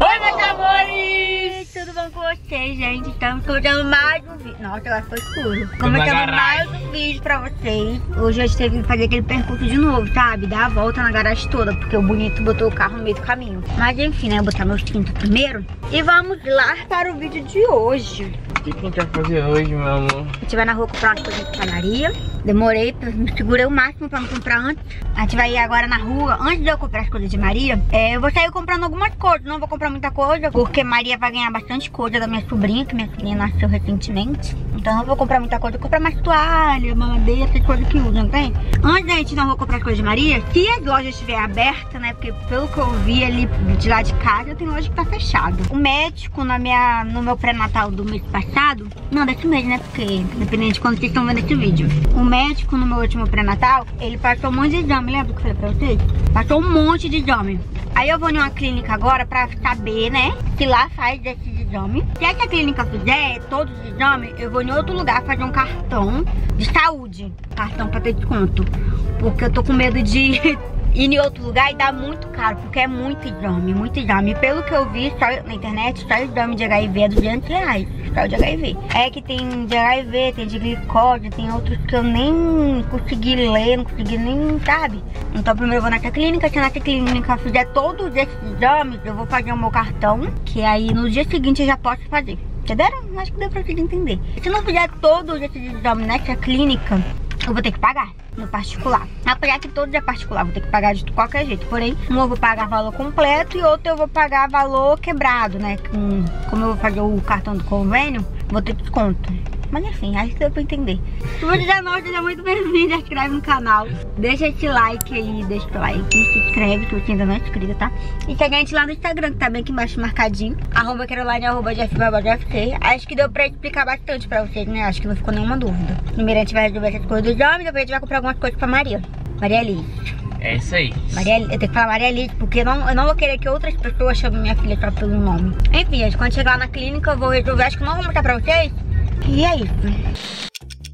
Oi, meus amores! Tudo bom com vocês, gente? Estamos começando mais um vídeo. Nossa, agora foi escuro. Começando mais um vídeo pra vocês. Hoje a gente teve que fazer aquele percurso de novo, sabe? Dar a volta na garagem toda, porque o bonito botou o carro no meio do caminho. Mas enfim, né? Eu vou botar meus cintos primeiro. E vamos lá para o vídeo de hoje. O que a gente vai fazer hoje, meu amor? A gente vai na rua comprar umas coisas de padaria. Demorei, me segurei o máximo pra não comprar antes. A gente vai ir agora na rua. Antes de eu comprar as coisas de Maria, eu vou sair comprando algumas coisas. Não vou comprar muita coisa, porque Maria vai ganhar bastante coisa da minha sobrinha, que minha filhinha nasceu recentemente. Então não vou comprar muita coisa. Vou comprar mais toalha, mamadeira, essas coisas que usam, tem? Antes da gente não vou comprar as coisas de Maria, se as lojas estiverem abertas, né? Porque pelo que eu vi ali de lá de casa, tem loja que tá fechada. O médico no meu pré-natal do mês passado, não, desse mês, né? Porque dependendo de quando vocês estão vendo esse vídeo. O médico no meu último pré-natal, ele passou um monte de exame, lembra que eu falei pra vocês? Passou um monte de exame. Aí eu vou em uma clínica agora pra saber, né, se lá faz esses exames. Se essa clínica fizer todos os exames, eu vou em outro lugar fazer um cartão de saúde. Cartão pra ter desconto. Porque eu tô com medo de ir em outro lugar e dá muito caro, porque é muito exame, muito exame. Pelo que eu vi só na internet, só exame de HIV é R$200, só de HIV. É que tem de HIV, tem de glicose, tem outros que eu nem consegui ler, não consegui nem, sabe? Então primeiro eu vou nessa clínica, se nessa clínica fizer todos esses exames, eu vou fazer o meu cartão, que aí no dia seguinte eu já posso fazer. Entenderam? Acho que deu pra vocês entender. Se não fizer todos esses exames nessa clínica, eu vou ter que pagar no particular. Apesar que todos é particular, vou ter que pagar de qualquer jeito. Porém, um eu vou pagar valor completo e outro eu vou pagar valor quebrado, né? Como eu vou fazer o cartão do convênio, vou ter desconto. Mas enfim, acho que deu pra entender. Se você já não, seja muito bem-vindo, se inscreve no canal. Deixa esse like aí, deixa o like, se inscreve se você ainda não é inscrito, tá? E segue a gente lá no Instagram, que tá bem aqui embaixo marcadinho. @Caroline, @JeffBarbosaFT. Acho que deu pra explicar bastante pra vocês, né? Acho que não ficou nenhuma dúvida. Primeiro a gente vai resolver essas coisas dos homens, depois a gente vai comprar algumas coisas pra Maria Liz. É isso aí. Eu tenho que falar Maria Liz, porque eu não vou querer que outras pessoas chamem minha filha só pelo nome. Enfim, gente, quando chegar na clínica eu vou resolver. Acho que não vou mostrar pra vocês. E é isso.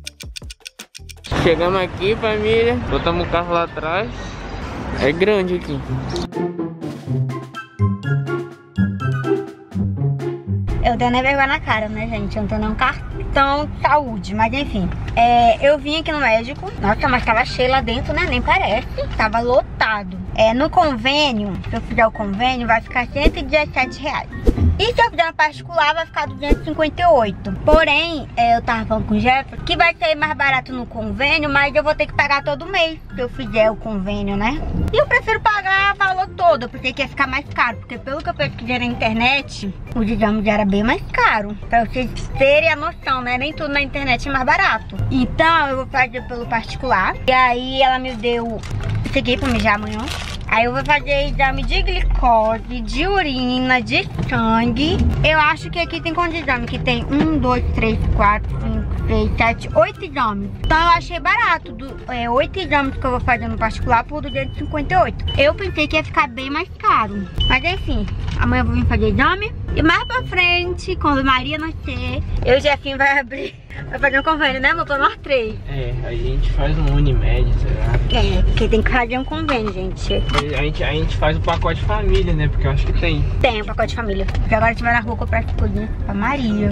Chegamos aqui, família. Botamos o carro lá atrás. É grande aqui. Eu tenho nem vergonha na cara, né, gente? Eu não tenho nenhum cartão de saúde. Mas enfim, eu vim aqui no médico. Nossa, mas tava cheio lá dentro, né? Nem parece. Tava lotado. No convênio, se eu fizer o convênio, vai ficar R$117. E se eu fizer no particular, vai ficar 258. Porém, eu tava falando com o Jefferson que vai ser mais barato no convênio, mas eu vou ter que pagar todo mês se eu fizer o convênio, né? E eu prefiro pagar o valor todo. Eu pensei que ia ficar mais caro, porque pelo que eu pesquisei na internet, o exame já era bem mais caro. Pra vocês terem a noção, né? Nem tudo na internet é mais barato. Então, eu vou fazer pelo particular. E aí, ela me deu isso aqui pra mijar amanhã. Aí eu vou fazer exame de glicose, de urina, de sangue. Eu acho que aqui tem quantos exames? Que tem 1, 2, 3, 4, 5, 6, 7, 8 exames. Então eu achei barato. 8 exames que eu vou fazer no particular por 258. Eu pensei que ia ficar bem mais caro. Mas enfim, amanhã eu vou vir fazer exame. E mais pra frente, quando Maria nascer, eu e o Jefinho vai fazer um convênio, né, amor? Pra nós 3. Aí a gente faz um Unimed, sei lá. Porque tem que fazer um convênio, gente. A gente faz o pacote família, né? Porque eu acho que tem. Tem o pacote família. Porque agora a gente vai na rua comprar as coisinhas pra Maria.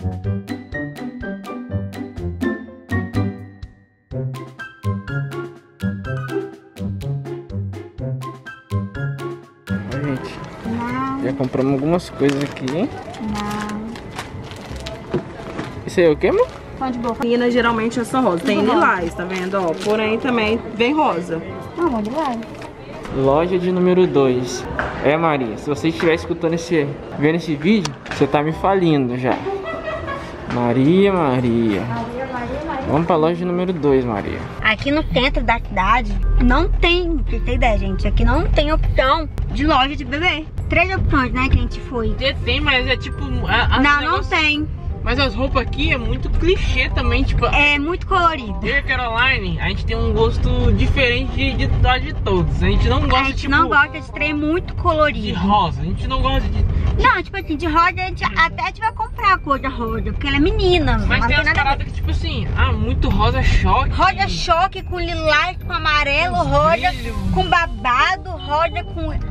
Gente, Não. já compramos algumas coisas aqui. Não. Isso aí é o que, amor? Pão de boca. Minas geralmente é só rosa. Tem lilás, tá vendo? Ó, porém também vem rosa. Não, pão de boca. Loja de número 2. Maria, se você estiver escutando vendo esse vídeo, você tá me falindo já. Maria. Vamos pra loja de número 2, Maria. Aqui no centro da cidade não tem, pra você ter ideia, gente, aqui não tem opção de loja de bebê. 3 opções, né, que a gente foi. Tem, mas é tipo... Não tem. Mas as roupas aqui é muito clichê também, tipo... É muito colorido. Eu e a Caroline, a gente tem um gosto diferente de todos. A gente não gosta, A gente não gosta de trem muito colorido. de rosa. A gente não gosta de... Não, tipo assim, de rosa a gente até vai comprar a cor da rosa, porque ela é menina. Mas tem umas paradas que tipo assim, muito rosa choque. Rosa choque com lilás, com amarelo, rosa com babado, rosa com...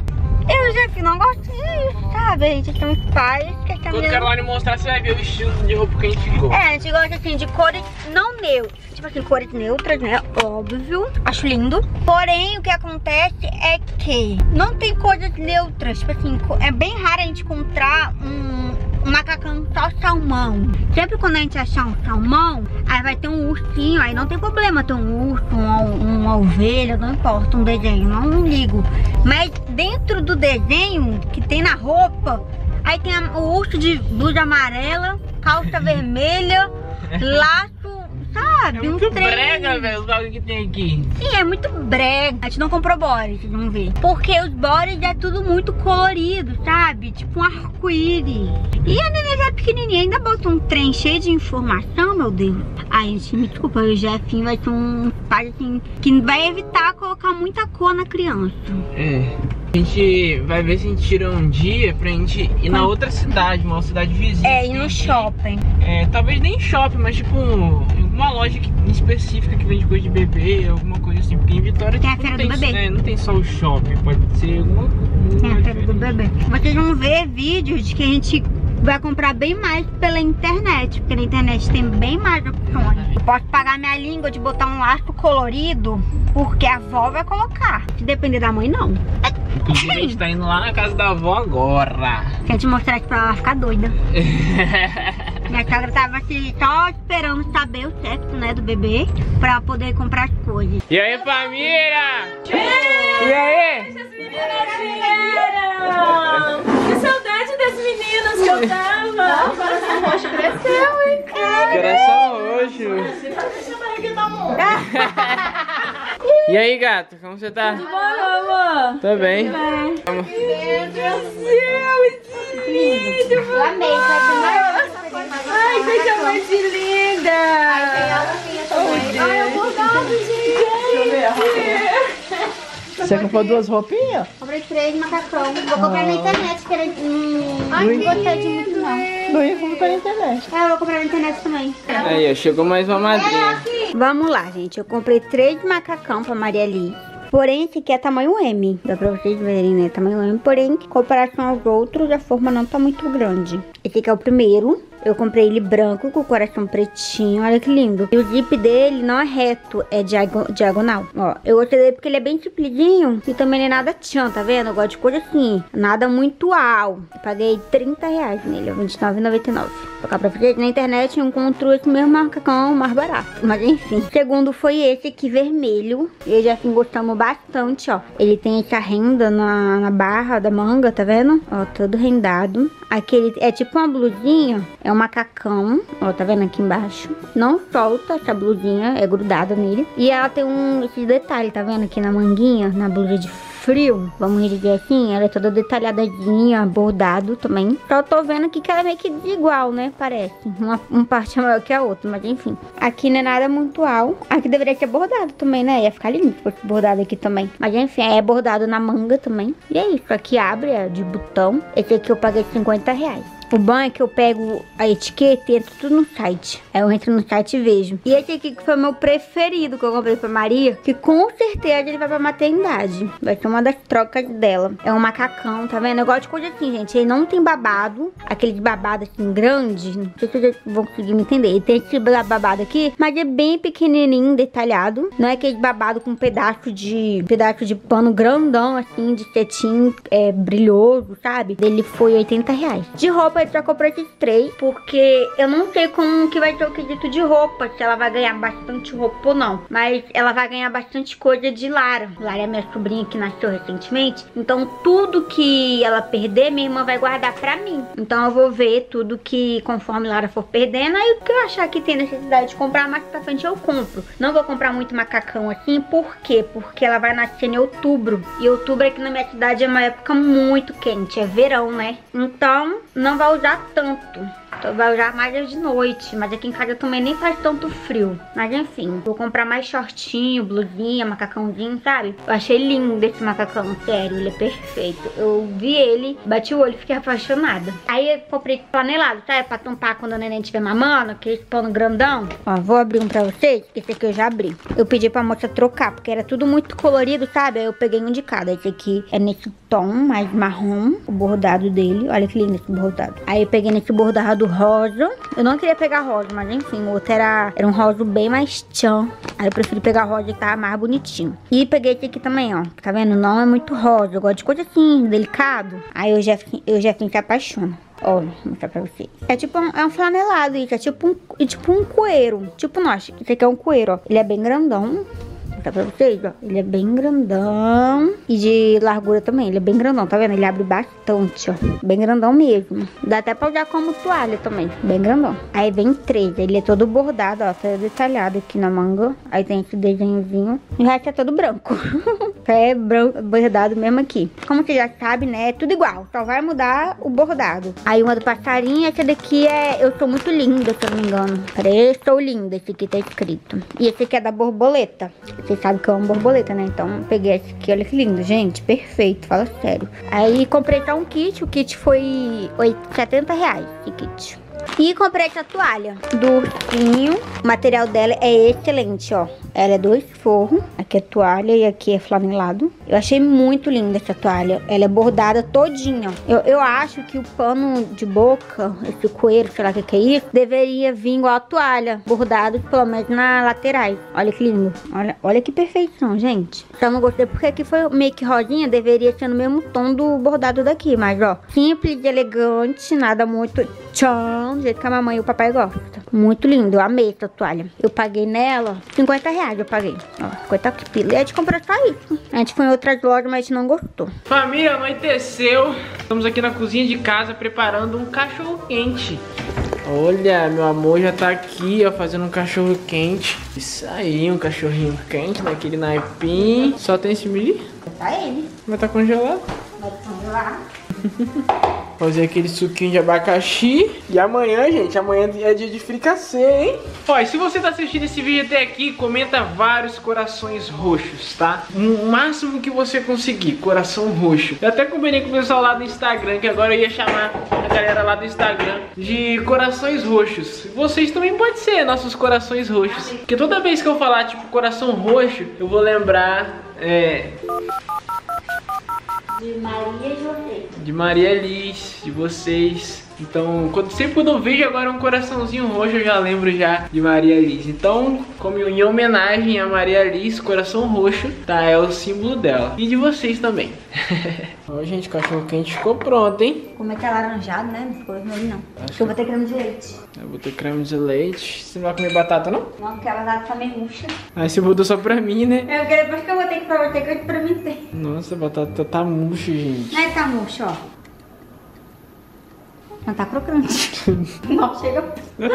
Eu já não gosto disso, sabe? A gente tem uns pais que é Quando a Caroline mostrar, você vai ver o estilo de roupa que a gente ficou. É, a gente gosta assim de cores não neutras. Tipo assim, cores neutras, né? Óbvio. Acho lindo. Porém, o que acontece é que não tem cores neutras. Tipo assim, é bem raro a gente encontrar um macacão só salmão. Sempre quando a gente achar um salmão, aí vai ter um ursinho. Aí não tem problema ter um urso, uma ovelha, não importa, um desenho. Não ligo. Mas dentro do desenho que tem na roupa, aí tem o urso de blusa amarela, calça vermelha, laço, sabe? É muito brega, velho, os bagulho que tem aqui. Sim, é muito brega. A gente não comprou body, vocês vão ver. Porque os bodies é tudo muito colorido, sabe? Tipo um arco-íris. E a neném já é pequenininha, ainda bota um trem cheio de informação, meu Deus. Ai, gente, me desculpa, o Jefinho vai ser um pai assim, que vai evitar colocar muita cor na criança. É. A gente vai ver se a gente tira um dia pra gente ir na outra cidade, uma cidade vizinha. É, ir no shopping. É, talvez nem shopping, mas tipo uma loja específica que vende coisa de bebê, alguma coisa assim. Porque em Vitória tem tipo, a feira do bebê. Né, não tem só o shopping, pode ser alguma coisa. Tem a feira do bebê. Vocês vão ver vídeos que a gente vai comprar bem mais pela internet, porque na internet tem bem mais opções. Eu posso pagar minha língua de botar um laço colorido, porque a avó vai colocar. Se depender da mãe, não. Inclusive a gente tá indo lá na casa da avó agora. Quer te mostrar aqui pra ela ficar doida. Minha sogra tava assim, só esperando saber o sexo, né, do bebê, pra poder comprar as coisas. E aí, família? E aí? Essas meninas vieram! Que saudade das meninas que eu tava! O coração roxo cresceu, hein, cara? Coração roxo. E aí, gata, como você tá? Tudo bom, amor? Tô bem. Meu Deus do céu, esse lindo! Eu amei, vai ser mais. Ai, coisa mais linda! Ai, eu bordado, gente! Você comprou duas roupinhas? Comprei 3 macacão. Vou comprar na internet, que era não gostei de muito não. Não ia comprar na internet. É, eu vou comprar na internet também. Aí, ó, chegou mais uma madrinha. Vamos lá, gente. Eu comprei 3 macacão pra Maria Ali. Porém, esse aqui é tamanho M. Dá pra vocês verem, né? Tamanho M. Porém, em comparação aos outros, a forma não tá muito grande. Esse aqui é o primeiro. Eu comprei ele branco, com o coração pretinho. Olha que lindo. E o zip dele não é reto, é diagonal. Ó, eu gostei dele porque ele é bem simplisinho. E também não é nada tchan, tá vendo? Eu gosto de coisa assim. Nada muito uau. Eu paguei R$30 nele, R$29,99. Vou colocar pra vocês. Na internet eu encontro esse mesmo macacão mais barato. Mas enfim. O segundo foi esse aqui, vermelho. Eu já gostamos bastante, ó. Ele tem essa renda na barra da manga, tá vendo? Ó, todo rendado. Aquele é tipo uma blusinha. É um macacão, ó, tá vendo aqui embaixo? Não solta essa blusinha, é grudada nele. E ela tem esse detalhe, tá vendo aqui na manguinha, na blusa de frio, vamos dizer assim. Ela é toda detalhadinha, bordado também. Só tô vendo aqui que ela é meio que desigual, né? Parece. Uma parte é maior que a outra, mas enfim. Aqui não é nada muito alto. Aqui deveria ser bordado também, né? Ia ficar lindo se fosse bordado aqui também. Mas enfim, é bordado na manga também. E é isso, aqui abre, é de botão. Esse aqui eu paguei R$50. O bom é que eu pego a etiqueta e entro tudo no site. Aí eu entro no site e vejo. E esse aqui que foi o meu preferido, que eu comprei pra Maria, que com certeza ele vai pra maternidade. Vai ser uma das trocas dela. É um macacão, tá vendo? Eu gosto de coisa assim, gente. Ele não tem babado, aquele de babado assim grande. Não sei se vocês vão conseguir me entender. Ele tem esse babado aqui, mas é bem pequenininho, detalhado. Não é aquele babado com pedaço de pano grandão, assim, de cetim brilhoso, sabe? Ele foi R$80. De roupa eu só comprei esses 3, porque eu não sei como que vai ser o quesito de roupa, se ela vai ganhar bastante roupa ou não. Mas ela vai ganhar bastante coisa de Lara. Lara é minha sobrinha que nasceu recentemente, então tudo que ela perder, minha irmã vai guardar pra mim. Então eu vou ver tudo que, conforme Lara for perdendo, aí o que eu achar que tem necessidade de comprar mais pra frente eu compro. Não vou comprar muito macacão assim, por quê? Porque ela vai nascer em outubro, e outubro aqui na minha cidade é uma época muito quente, é verão, né? Então não vai usar tanto. Então vai usar mais de noite. Mas aqui em casa também nem faz tanto frio. Mas enfim, vou comprar mais shortinho, blusinha, macacãozinho, sabe? Eu achei lindo esse macacão, sério, ele é perfeito. Eu vi ele, bati o olho e fiquei apaixonada. Aí eu comprei panelado, sabe? Pra tampar quando a neném estiver mamando, aquele pano grandão. Ó, vou abrir um pra vocês, que esse aqui eu já abri. Eu pedi pra moça trocar, porque era tudo muito colorido, sabe? Aí eu peguei um de cada. Esse aqui é nesse tom mais marrom, o bordado dele. Olha que lindo esse bordado. Aí eu peguei nesse bordado rosa. Eu não queria pegar rosa, mas enfim, o outro era um rosa bem mais tchan. Aí eu preferi pegar rosa que tava mais bonitinho. E peguei esse aqui também, ó. Tá vendo? Não é muito rosa. Eu gosto de coisa assim, delicado. Aí eu já se apaixona. Ó, vou mostrar pra vocês. É tipo um flanelado isso. É tipo um coeiro. Tipo, nossa, esse aqui é um coeiro, ó. Ele é bem grandão. Vou mostrar pra vocês, ó. Ele é bem grandão. E de largura também. Ele é bem grandão, tá vendo? Ele abre bastante, ó. Bem grandão mesmo. Dá até pra usar como toalha também. Bem grandão. Aí vem 3. Ele é todo bordado, ó. Todo detalhado aqui na manga. Aí tem esse desenhozinho. E o resto é todo branco. É branco, bordado mesmo aqui. Como você já sabe, né? É tudo igual. Só vai mudar o bordado. Aí uma do passarinho. Essa daqui é Eu Sou Muito Linda, se eu não me engano. Peraí, Eu Sou Linda. Esse aqui tá escrito. E esse aqui é da borboleta. Vocês sabem que eu amo borboleta, né? Então peguei esse aqui. Olha que lindo, gente. Perfeito. Fala sério. Aí comprei só um kit. O kit foi R$70 esse kit. E comprei essa toalha do ursinho. O material dela é excelente, ó. Ela é 2 forros. Aqui é toalha e aqui é flanelado. Eu achei muito linda essa toalha. Ela é bordada todinha. Eu acho que o pano de boca, esse coeiro, sei lá o que é isso, deveria vir igual a toalha. Bordado pelo menos na laterais. Olha que lindo. Olha que perfeição, gente. Só não gostei porque aqui foi meio que rosinha. Deveria ser no mesmo tom do bordado daqui. Mas, ó, simples e elegante. Nada muito tchan. Do jeito que a mamãe e o papai gostam. Muito lindo, eu amei essa toalha. Eu paguei nela R$50, eu paguei. Ó, 50 pila. E a gente comprou só isso. A gente foi em outras lojas, mas a gente não gostou. Família, anoiteceu. Estamos aqui na cozinha de casa preparando um cachorro quente. Olha, meu amor já tá aqui, ó, fazendo um cachorro quente. Isso aí, um cachorrinho quente naquele naipim. Só tem esse milho? Tá ele. Vai tá congelado? Vai congelar. Fazer aquele suquinho de abacaxi. E amanhã, gente, amanhã é dia de fricassê, hein? Ó, e se você tá assistindo esse vídeo até aqui, comenta vários corações roxos, tá? O máximo que você conseguir, coração roxo. Eu até combinei com o pessoal lá do Instagram, que agora eu ia chamar a galera lá do Instagram de corações roxos. Vocês também podem ser nossos corações roxos. Porque toda vez que eu falar, tipo, coração roxo, eu vou lembrar, De Maria e José. de Maria Liz, de vocês. Então, sempre quando eu vejo agora um coraçãozinho roxo, eu já lembro já de Maria Liz. Então, como em homenagem a Maria Liz, coração roxo, tá? É o símbolo dela. E de vocês também. Ó, gente, o cachorro quente ficou pronto, hein? Como é que é alaranjado, né? Não ficou vermelho, não. Acho que eu vou ter creme de leite. Eu vou ter creme de leite. Você não vai comer batata, não? Não, porque ela tá meio murcha. Aí você botou só pra mim, né? É, porque depois que eu vou ter que pra você, que eu experimentei. Nossa, a batata tá murcha, gente. Aí tá murcha, ó. Não tá crocante. Não chega.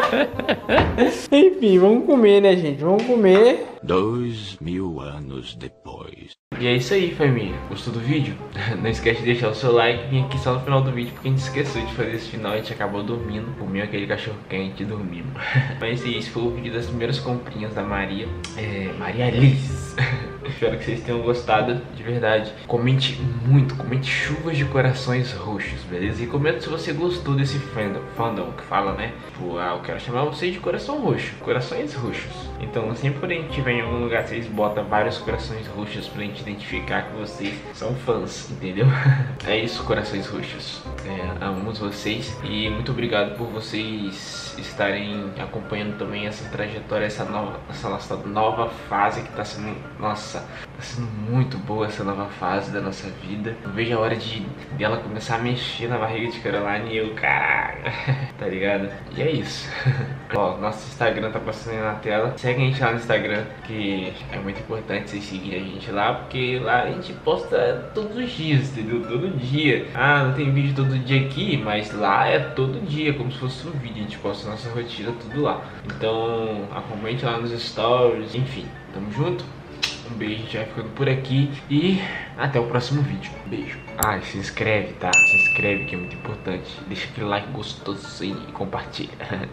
Enfim, vamos comer, né, gente? Vamos comer. 2000 anos depois. E é isso aí, família. Gostou do vídeo? Não esquece de deixar o seu like e vir aqui só no final do vídeo, porque a gente esqueceu de fazer esse final. A gente acabou dormindo, comeu aquele cachorro quente e dormimos. Mas esse foi o vídeo das primeiras comprinhas da Maria. Maria Liz. Espero que vocês tenham gostado, de verdade. Comente muito, comente chuvas de corações roxos, beleza? E comenta se você gostou desse fandom que fala, né? Tipo, eu quero chamar vocês de coração roxo, corações roxos. Então, sempre que a gente tiver em algum lugar, vocês botam vários corações roxos pra gente identificar que vocês são fãs, entendeu? É isso, corações roxos. Amamos vocês e muito obrigado por vocês estarem acompanhando também essa trajetória, essa nossa nova fase que tá sendo, nossa, tá sendo muito boa essa nova fase da nossa vida. Eu vejo a hora de ela começar a mexer na barriga de Caroline e eu, caralho, tá ligado? E é isso. Ó, nosso Instagram tá passando aí na tela. Segue a gente lá no Instagram, que é muito importante vocês seguirem a gente lá, porque lá a gente posta todos os dias, entendeu? Todo dia. Ah, não tem vídeo todo dia aqui, mas lá é todo dia, como se fosse um vídeo. A gente posta nossa rotina, tudo lá. Então, acompanhe lá nos stories, enfim. Tamo junto? Um beijo, a gente vai ficando por aqui e até o próximo vídeo. Beijo. Se inscreve, tá? Se inscreve que é muito importante. Deixa aquele like gostoso aí e compartilha.